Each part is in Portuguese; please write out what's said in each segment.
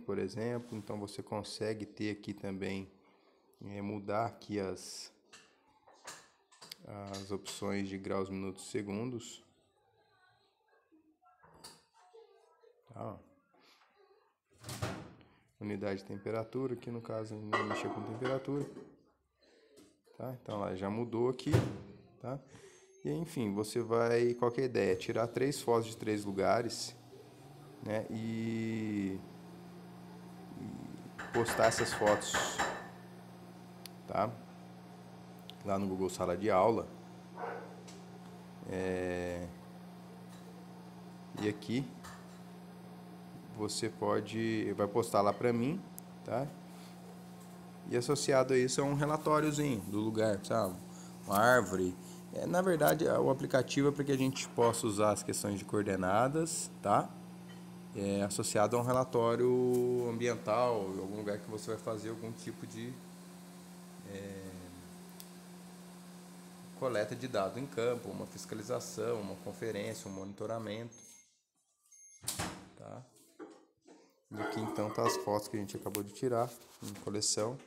por exemplo. Então você consegue ter aqui também, mudar aqui as opções de graus, minutos, segundos. Tá, ó. Unidade de temperatura, aqui no caso não vai mexer com temperatura. Tá? Então lá já mudou aqui, tá? E enfim, você vai, qual que é a ideia? Tirar 3 fotos de 3 lugares, né? E postar essas fotos, tá? Lá no Google Sala de Aula. E aqui você vai postar lá pra mim, tá? E associado a isso é um relatóriozinho do lugar, sabe? Uma árvore. Na verdade, o aplicativo é para que a gente possa usar as questões de coordenadas, tá? Associado a um relatório ambiental, em algum lugar que você vai fazer algum tipo de coleta de dados em campo, uma fiscalização, uma conferência, um monitoramento, tá? E aqui então tá as fotos que a gente acabou de tirar em coleção.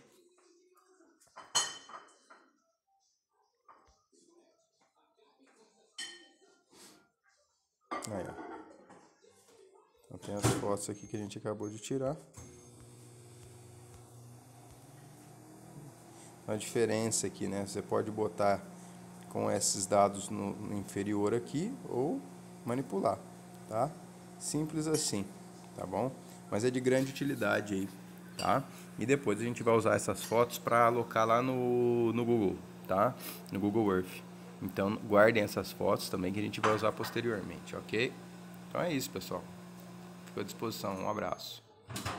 Aí, ó. Então tem as fotos aqui que a gente acabou de tirar. A diferença aqui, né? Você pode botar com esses dados no inferior aqui ou manipular, tá? Simples assim, tá bom? Mas é de grande utilidade aí, tá? E depois a gente vai usar essas fotos para alocar lá no Google, tá? No Google Earth. Então guardem essas fotos também que a gente vai usar posteriormente, ok? Então é isso, pessoal. Fico à disposição. Um abraço.